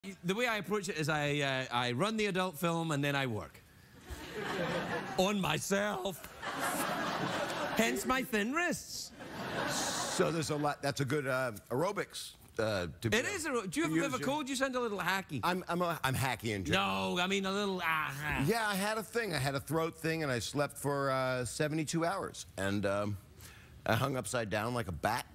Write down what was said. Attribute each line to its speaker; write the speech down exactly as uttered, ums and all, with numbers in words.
Speaker 1: The way I approach it is I, uh, I run the adult film and then I work. On myself. Hence my thin wrists.
Speaker 2: So there's a lot, that's a good uh, aerobics. Uh, to
Speaker 1: it is a, do you have a bit of a cold? You sound a little hacky.
Speaker 2: I'm, I'm, a, I'm hacky in general.
Speaker 1: No, I mean a little, ah.
Speaker 2: Yeah, I had a thing. I had a throat thing and I slept for uh, seventy-two hours. And um, I hung upside down like a bat.